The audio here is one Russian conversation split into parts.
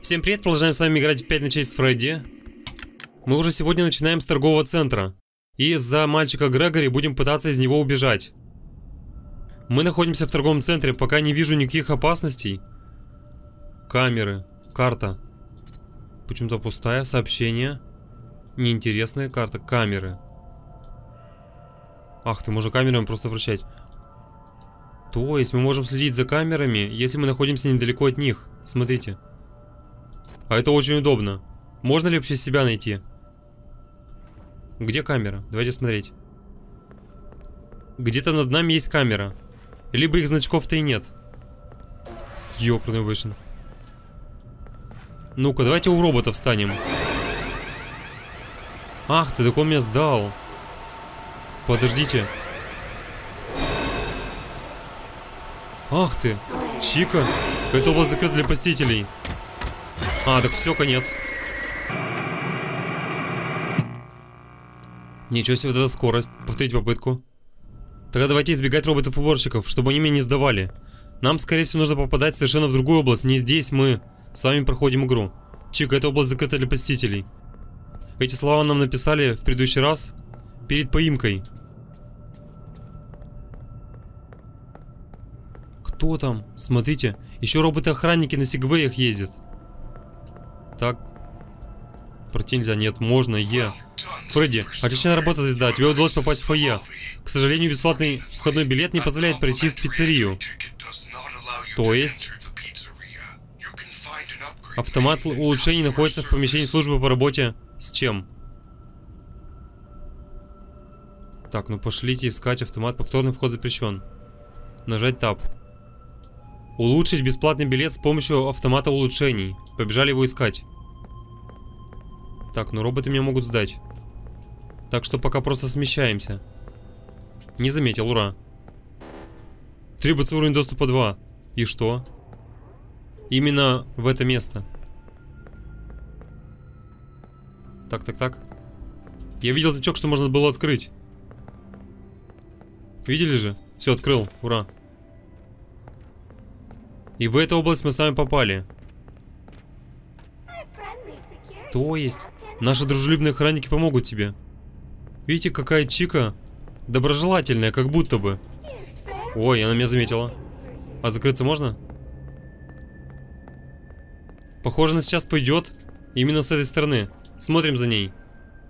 Всем привет, продолжаем с вами играть в 5 ночей с Фредди. Мы уже сегодня начинаем с торгового центра. И из-за мальчика Грегори будем пытаться из него убежать. Мы находимся в торговом центре, пока не вижу никаких опасностей. Камеры, карта. Почему-то пустая, сообщение. Неинтересная карта, камеры. Ах ты, можно камерами просто вращать. То есть мы можем следить за камерами, если мы находимся недалеко от них. Смотрите. А это очень удобно. Можно ли вообще себя найти? Где камера? Давайте смотреть. Где-то над нами есть камера. Либо их значков-то и нет. Ёкарный вышен. Ну-ка, давайте у робота встанем. Ах ты, так он меня сдал. Подождите. Ах ты, Чика. Это область закрыта для посетителей. А, так все, конец. Ничего себе, вот эта скорость. Повторите попытку. Тогда давайте избегать роботов-уборщиков, чтобы они меня не сдавали. Нам, скорее всего, нужно попадать совершенно в другую область. Не здесь мы с вами проходим игру. Чика, эта область закрыта для посетителей. Эти слова нам написали в предыдущий раз перед поимкой. Кто там? Смотрите, еще роботы-охранники на сегвеях ездят. Так. Пройти нельзя, нет, можно, Фредди, отличная работа, звезда, тебе удалось попасть в фойе. К сожалению, бесплатный входной билет не позволяет пройти в пиццерию. То есть... Автомат улучшений находится в помещении службы по работе. С чем? Так, ну пошлите искать автомат. Повторный вход запрещен. Нажать Tab. Улучшить бесплатный билет с помощью автомата улучшений. Побежали его искать. Так, ну роботы меня могут сдать. Так что пока просто смещаемся. Не заметил, ура. Требуется уровень доступа 2. И что? Именно в это место. Так, так, так. Я видел значок, что можно было открыть. Видели же? Все, открыл, ура. И в эту область мы с вами попали. То есть, наши дружелюбные охранники помогут тебе. Видите, какая Чика доброжелательная, как будто бы. Ой, она меня заметила. А закрыться можно? Похоже, она сейчас пойдет именно с этой стороны. Смотрим за ней.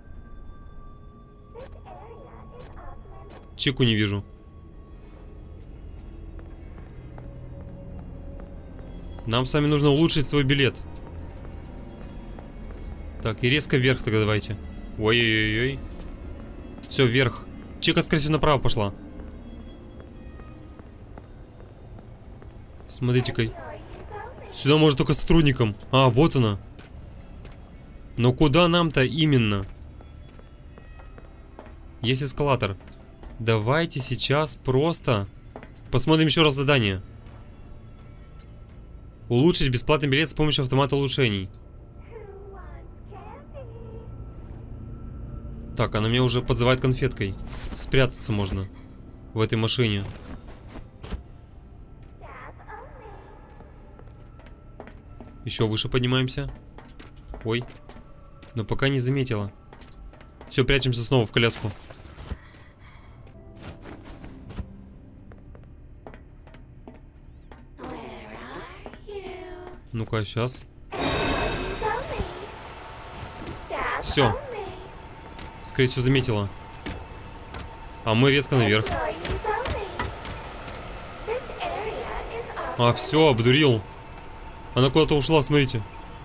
Чику не вижу. Нам с вами нужно улучшить свой билет. Так, и резко вверх тогда давайте. Ой-ой-ой. Все, вверх. Чика, скорее всего, направо пошла. Смотрите-ка. Сюда может только сотрудникам. А, вот она. Но куда нам-то именно? Есть эскалатор. Давайте сейчас просто посмотрим еще раз задание. Улучшить бесплатный билет с помощью автомата улучшений. Так, она меня уже подзывает конфеткой. Спрятаться можно в этой машине. Еще выше поднимаемся. Ой. Но пока не заметила. Все, прячемся снова в коляску. Ну-ка, сейчас. Все. Скорее всего, заметила. А мы резко наверх. А, все, обдурил. Она куда-то ушла, смотрите.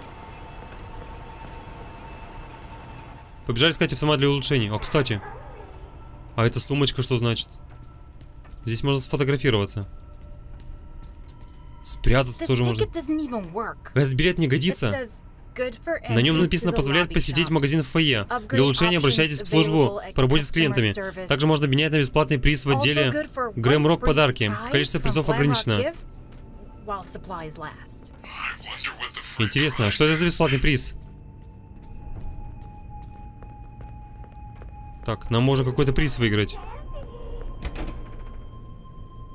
Побежали искать автомат для улучшений. А, кстати. А эта сумочка что значит? Здесь можно сфотографироваться. Спрятаться тоже можно. Этот билет не годится. На нем написано «Позволяет посетить магазин в фойе. Для улучшения обращайтесь в службу по работе с клиентами». Также можно обменять на бесплатный приз в отделе Грэм Рок подарки. Количество призов ограничено. Интересно, а что это за бесплатный приз? Так, нам можно какой-то приз выиграть.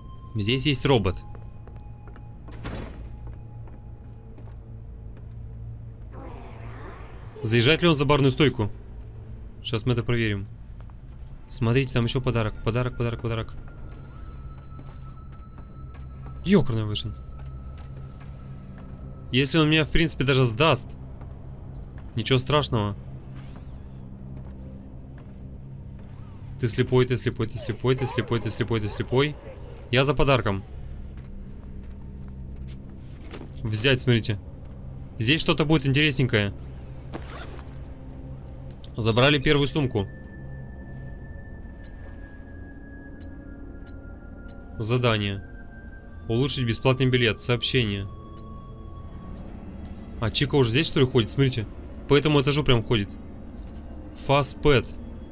Здесь есть робот. Заезжает ли он за барную стойку? Сейчас мы это проверим. Смотрите, там еще подарок. Подарок. Ёкарный вышел. Если он меня, в принципе, даже сдаст, ничего страшного. Ты слепой. Я за подарком. Взять, смотрите. Здесь что-то будет интересненькое. Забрали первую сумку. Задание. Улучшить бесплатный билет. Сообщение. А Чика уже здесь, что ли, ходит? Смотрите. По этому этажу прям ходит. Fast Pet.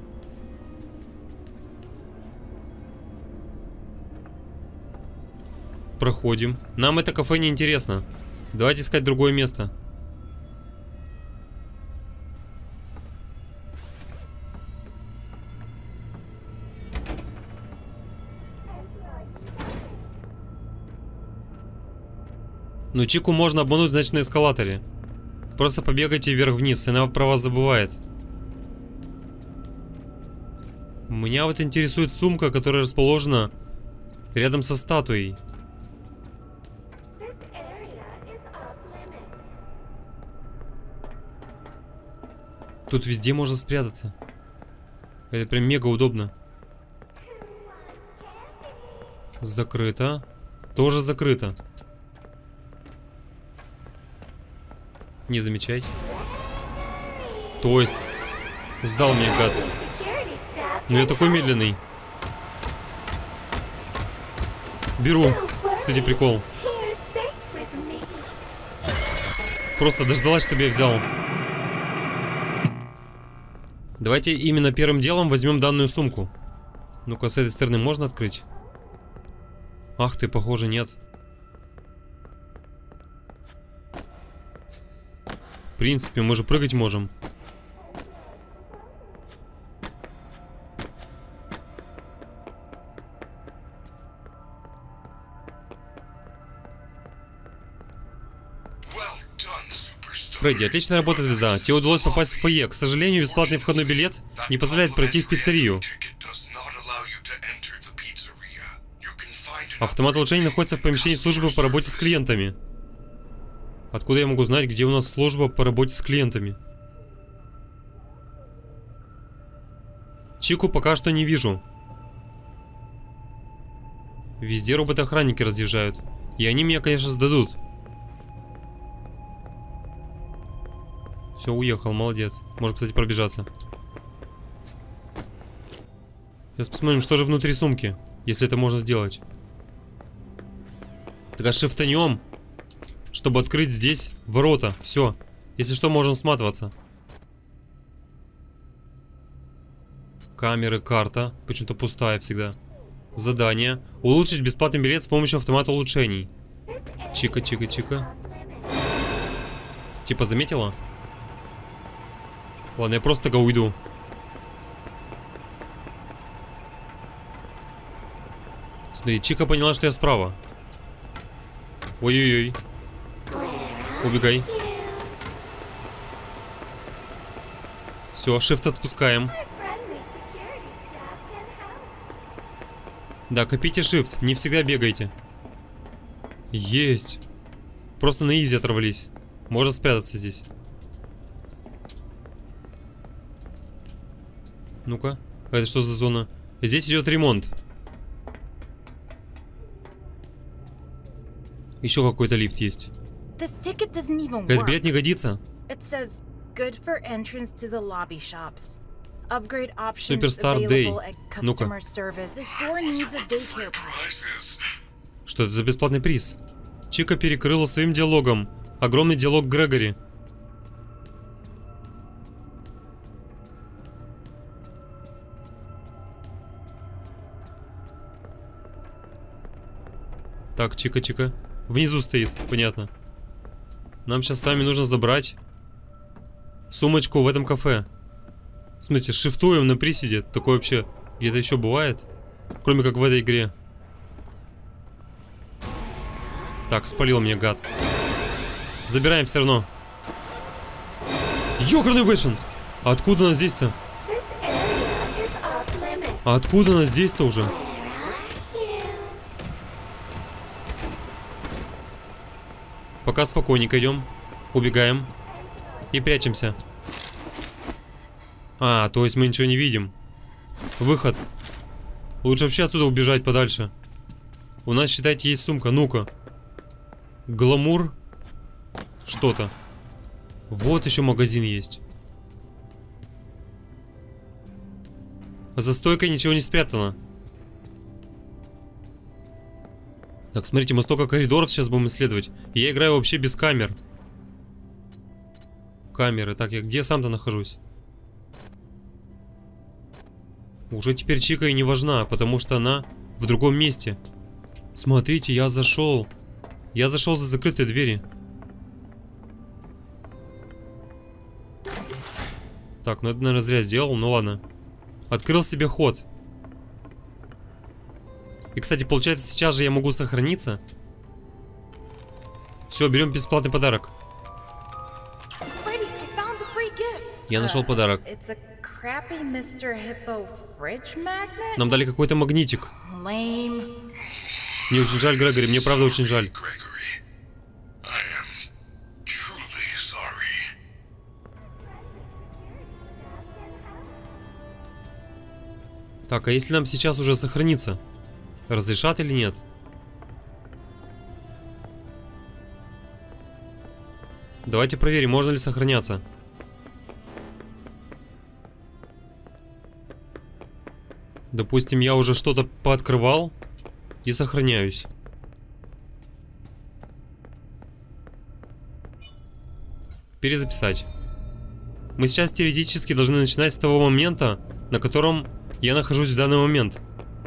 Проходим. Нам это кафе не интересно. Давайте искать другое место. Но Чику можно обмануть, значит, на эскалаторе. Просто побегайте вверх-вниз, и она про вас забывает. Меня вот интересует сумка, которая расположена рядом со статуей. Тут везде можно спрятаться. Это прям мега удобно. Закрыто. Тоже закрыто. Не замечай. То есть сдал мне, гад. Но я такой медленный. Беру. Кстати, прикол. Просто дождалась, чтобы я взял. Давайте именно первым делом возьмем данную сумку. Ну-ка, с этой стороны можно открыть? Ах ты, похоже, нет. В принципе, мы же прыгать можем. Фредди, отличная работа, звезда. Тебе удалось попасть в фойе. К сожалению, бесплатный входной билет не позволяет пройти в пиццерию. Автомат улучшений находится в помещении службы по работе с клиентами. Откуда я могу знать, где у нас служба по работе с клиентами? Чику пока что не вижу. Везде роботы-охранники разъезжают. И они меня, конечно, сдадут. Все, уехал, молодец. Может, кстати, пробежаться. Сейчас посмотрим, что же внутри сумки, если это можно сделать. Так, а шифтанем, чтобы открыть здесь ворота. Все. Если что, можем сматываться. Камеры, карта. Почему-то пустая всегда. Задание. Улучшить бесплатный билет с помощью автомата улучшений. Чика. Типа заметила? Ладно, я просто тогда уйду. Смотри, Чика поняла, что я справа. Ой-ой-ой. Убегай. Все, shift отпускаем. Да, копите shift, не всегда бегайте. Есть. Просто на изи оторвались. Можно спрятаться здесь. Ну-ка, это что за зона? Здесь идет ремонт. Еще какой-то лифт есть. Этот билет не годится. Суперстар Дэй. Ну-ка. Что это за бесплатный приз? Чика перекрыла своим диалогом огромный диалог Грегори. Так, Чика. Внизу стоит, понятно. Нам сейчас с вами нужно забрать сумочку в этом кафе. Смотрите, шифтуем на приседе. Такое вообще где-то еще бывает? Кроме как в этой игре. Так, спалил меня, гад. Забираем все равно. Ёкарный бэшен! Откуда она здесь-то? А откуда она здесь-то уже? Пока спокойненько идем. Убегаем. И прячемся. А, то есть мы ничего не видим. Выход. Лучше вообще отсюда убежать подальше. У нас, считайте, есть сумка. Ну-ка. Гламур. Что-то. Вот еще магазин есть. За стойкой ничего не спрятано. Так, смотрите, мы столько коридоров сейчас будем исследовать. И я играю вообще без камер. Камеры. Так, я где сам-то нахожусь? Уже теперь Чика и не важна, потому что она в другом месте. Смотрите, я зашел. Я зашел за закрытые двери. Так, ну это, наверное, зря сделал. Ну ладно. Открыл себе ход. И, кстати, получается, сейчас же я могу сохраниться. Все, берем бесплатный подарок. Я нашел подарок. Нам дали какой-то магнитик. Мне очень жаль, Грегори, мне правда очень жаль. Так, а если нам сейчас уже сохраниться? Разрешат или нет? Давайте проверим, можно ли сохраняться. Допустим, я уже что-то пооткрывал и сохраняюсь. Перезаписать. Мы сейчас теоретически должны начинать с того момента, на котором я нахожусь в данный момент.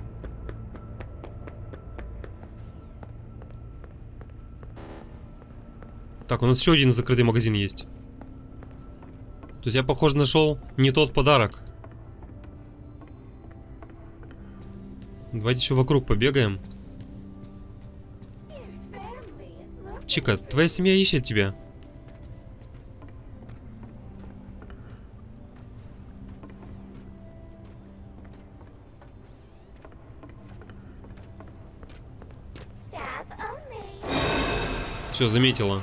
Так, у нас еще один закрытый магазин есть. То есть я, похоже, нашел не тот подарок. Давайте еще вокруг побегаем. Чика, твоя семья ищет тебя. Все, заметила.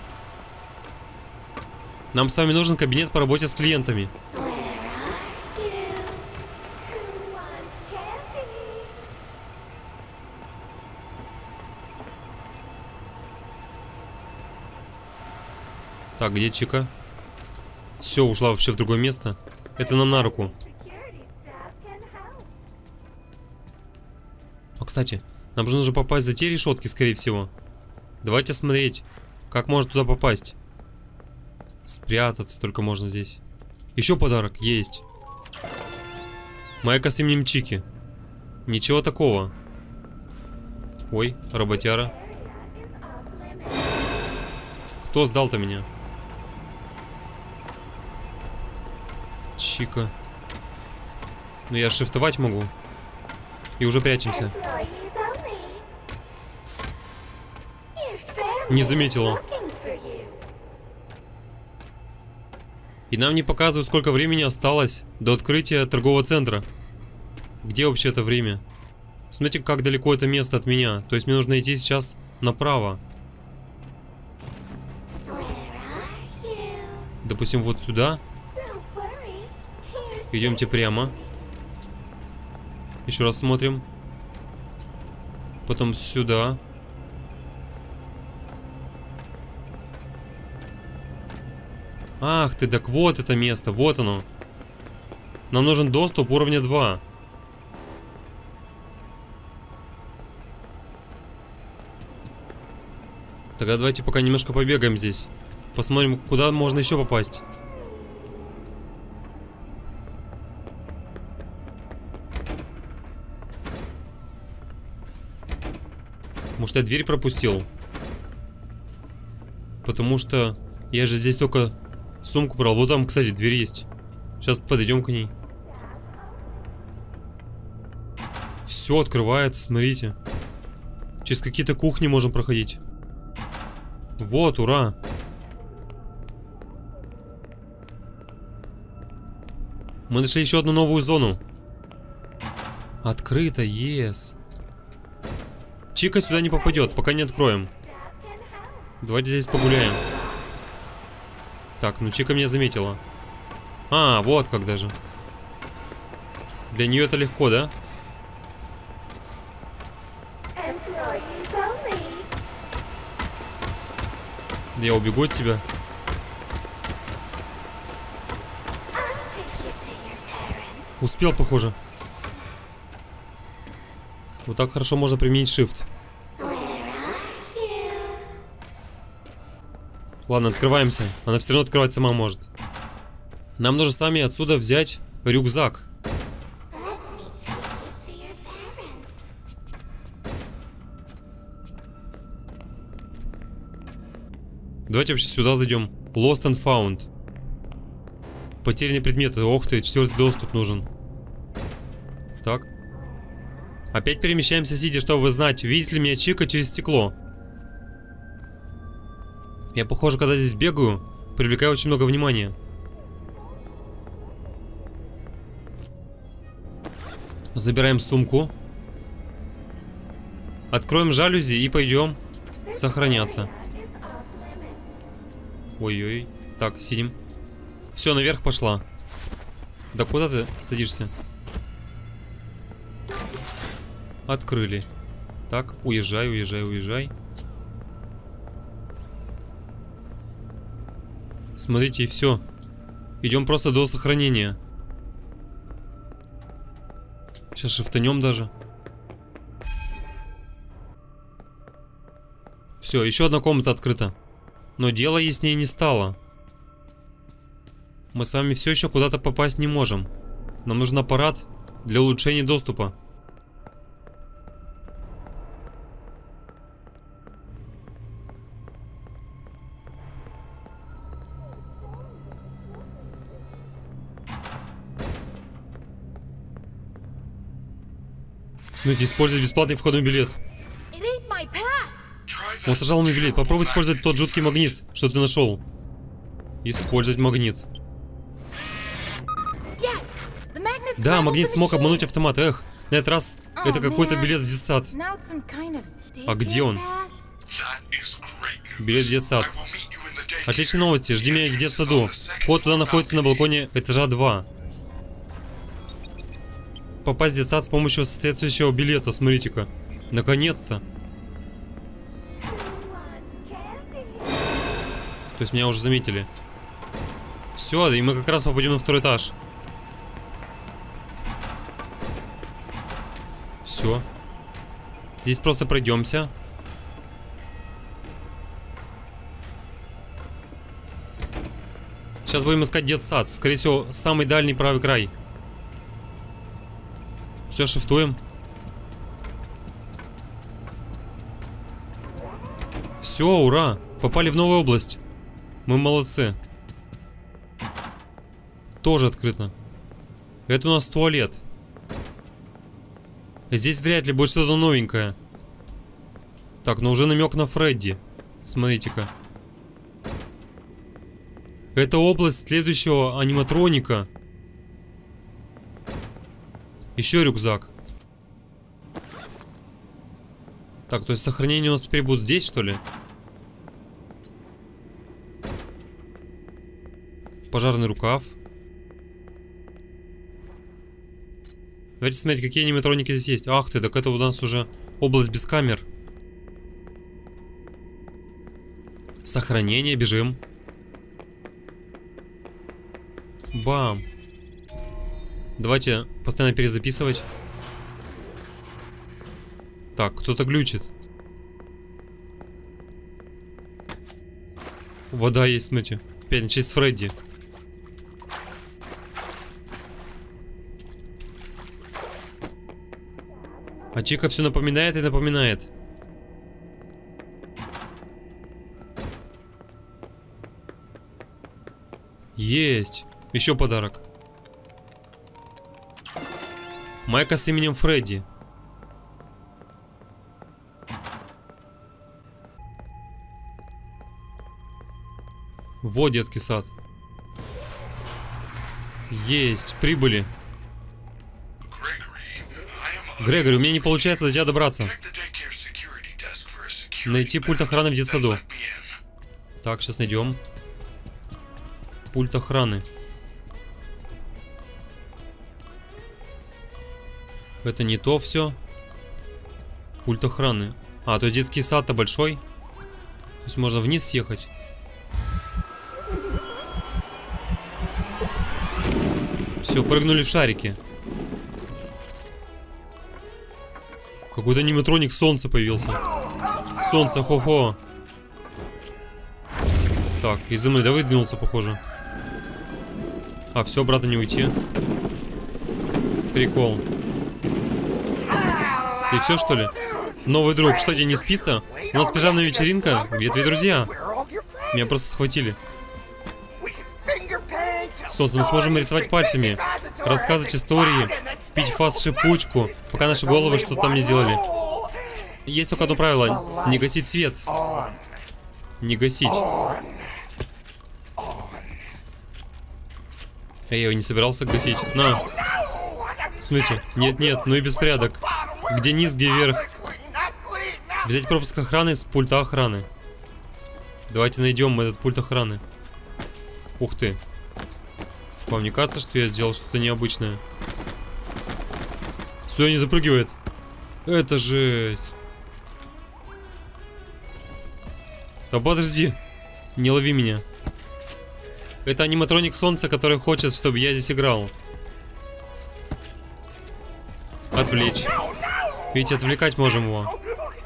Нам с вами нужен кабинет по работе с клиентами. Так, где Чика? Все, ушла вообще в другое место. Это нам на руку. А, кстати, нам же нужно попасть за те решетки, скорее всего. Давайте смотреть, как можно туда попасть. Спрятаться только можно здесь. Еще подарок есть. Майка с именем Чики. Ничего такого. Ой, работяра. Кто сдал-то меня? Чика. Ну я шифтовать могу. И уже прячемся. Не заметила. И нам не показывают, сколько времени осталось до открытия торгового центра. Где вообще это время? Смотрите, как далеко это место от меня. То есть мне нужно идти сейчас направо. Допустим, вот сюда. Идемте прямо. Еще раз смотрим. Потом сюда. Ах ты, так вот это место, вот оно. Нам нужен доступ уровня 2. Тогда давайте пока немножко побегаем здесь. Посмотрим, куда можно еще попасть. Может, я дверь пропустил? Потому что я же здесь только сумку брал. Вот там, кстати, дверь есть. Сейчас подойдем к ней. Все открывается, смотрите. Через какие-то кухни можем проходить. Вот, ура. Мы нашли еще одну новую зону. Открыто, ес. Чика сюда не попадет, пока не откроем. Давайте здесь погуляем. Так, ну Чика меня заметила. А, вот как даже. Для нее это легко, да? Я убегу от тебя. Успел, похоже. Вот так хорошо можно применить shift. Ладно, открываемся. Она все равно открывать сама может. Нам нужно сами отсюда взять рюкзак. Давайте вообще сюда зайдем. Lost and found. Потерянные предметы. Ох ты, 4-й доступ нужен. Так. Опять перемещаемся сидя, чтобы знать, видит ли меня Чика через стекло. Я, похоже, когда здесь бегаю, привлекаю очень много внимания. Забираем сумку. Откроем жалюзи и пойдем сохраняться. Ой-ой. Так, сидим. Все, наверх пошла. Да куда ты садишься? Открыли. Так, уезжай, уезжай, уезжай. Смотрите, и все. Идем просто до сохранения. Сейчас шифтанем даже. Все, еще одна комната открыта. Но дело яснее не стало. Мы с вами все еще куда-то попасть не можем. Нам нужен аппарат для улучшения доступа. Смотрите, использовать бесплатный входной билет. Он сажал мой билет. Попробуй использовать тот жуткий магнит, что ты нашел. Использовать магнит. Да, магнит смог обмануть автомат. Эх, на этот раз это какой-то билет в детсад. А где он? Билет в детсад. Отличные новости. Жди меня в детсаду. Вход туда находится на балконе этажа 2. Попасть в детсад с помощью соответствующего билета. Смотрите-ка. Наконец-то. То есть меня уже заметили. Все, и мы как раз попадем на 2-й этаж. Все. Здесь просто пройдемся. Сейчас будем искать детсад. Скорее всего, самый дальний правый край. Все, шифтуем. Все, ура! Попали в новую область. Мы молодцы. Тоже открыто. Это у нас туалет. Здесь вряд ли будет что-то новенькое. Так, но уже намек на Фредди. Смотрите-ка. Это область следующего аниматроника. Еще рюкзак. Так, то есть сохранение у нас теперь будет здесь, что ли? Пожарный рукав. Давайте смотреть, какие аниматроники здесь есть. Ах ты, так это у нас уже область без камер. Сохранение, бежим. Бам. Давайте постоянно перезаписывать. Так, кто-то глючит. Вода есть, смотрите. В 5 ночей с Фредди. А Чика все напоминает и напоминает. Есть. Еще подарок. Майка с именем Фредди. Вот детский сад. Есть, прибыли. Грегори, у меня не получается до тебя добраться. Найти пульт охраны в детсаду. Так, сейчас найдем. Пульт охраны. Это не то все. Пульт охраны. А, то есть детский сад-то большой. То есть можно вниз съехать. Все, прыгнули в шарики. Какой-то аниматроник солнца появился. Солнце, хо-хо. Так, из-за мной, да, выдвинулся, похоже. А, все, обратно не уйти. Прикол. И все, что ли? Новый друг, что тебе не спится? У нас пижамная вечеринка? Где твои друзья? Меня просто схватили. Солнце, мы сможем рисовать пальцами, рассказывать истории, пить фаст-шипучку, пока наши головы что-то там не сделали. Есть только одно правило: не гасить свет. Не гасить. Я его не собирался гасить. На. Смотрите. Нет, ну и беспорядок. Где низ, где вверх. Взять пропуск охраны с пульта охраны. Давайте найдем этот пульт охраны. Ух ты. Вам не кажется, что я сделал что-то необычное? Все, не запрыгивает. Это жесть. Да подожди. Не лови меня. Это аниматроник солнца, который хочет, чтобы я здесь играл. Отвлечь. Видите, отвлекать можем его.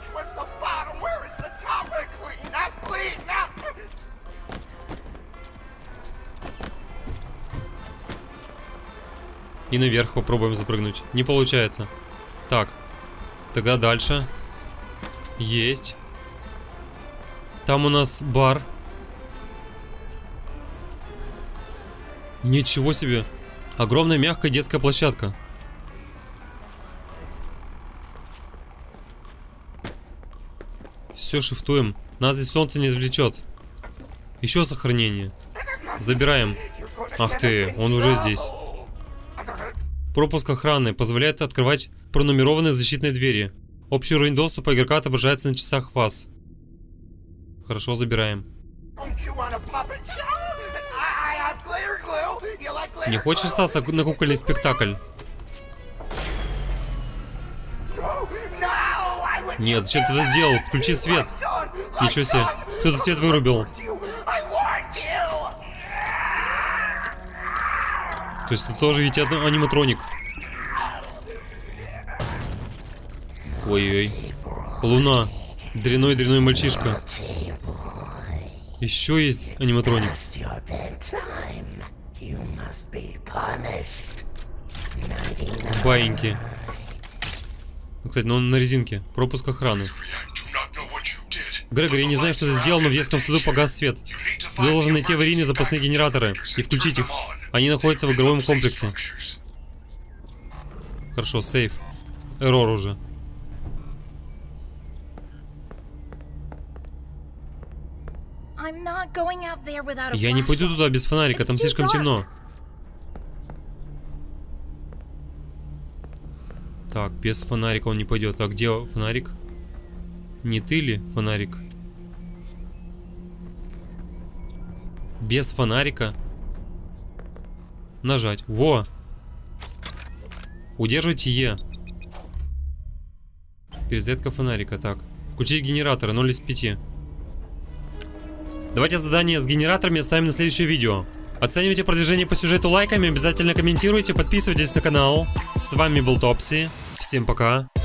И наверх попробуем запрыгнуть. Не получается. Так. Тогда дальше. Есть. Там у нас бар. Ничего себе. Огромная мягкая детская площадка. Все, шифтуем. Нас здесь солнце не извлечет. Еще сохранение. Забираем. Ах ты, он уже здесь. Пропуск охраны позволяет открывать пронумерованные защитные двери. Общий уровень доступа игрока отображается на часах ФАС. Хорошо, забираем. Не хочешь остаться на кукольный спектакль? Нет, зачем ты это сделал? Включи свет. Ничего себе. Кто-то свет вырубил. То есть это тоже ведь аниматроник. Ой-ой. Луна. Дряной мальчишка. Еще есть аниматроник. Баиньки. Кстати, ну он на резинке. Пропуск охраны. Грегори, я не знаю, что ты сделал, но в детском саду погас свет. Ты должен найти аварийные запасные генераторы и включить их. Они находятся в игровом комплексе. Хорошо, сейф. Эррор уже. Я не пойду туда без фонарика, там слишком темно. Так, без фонарика он не пойдет. А где фонарик? Не ты ли фонарик? Без фонарика. Нажать. Во! Удерживайте Е. Перезарядка фонарика. Так. Включить генераторы 0 из 5. Давайте задание с генераторами оставим на следующее видео. Оценивайте продвижение по сюжету лайками, обязательно комментируйте, подписывайтесь на канал. С вами был Топси. Всем пока.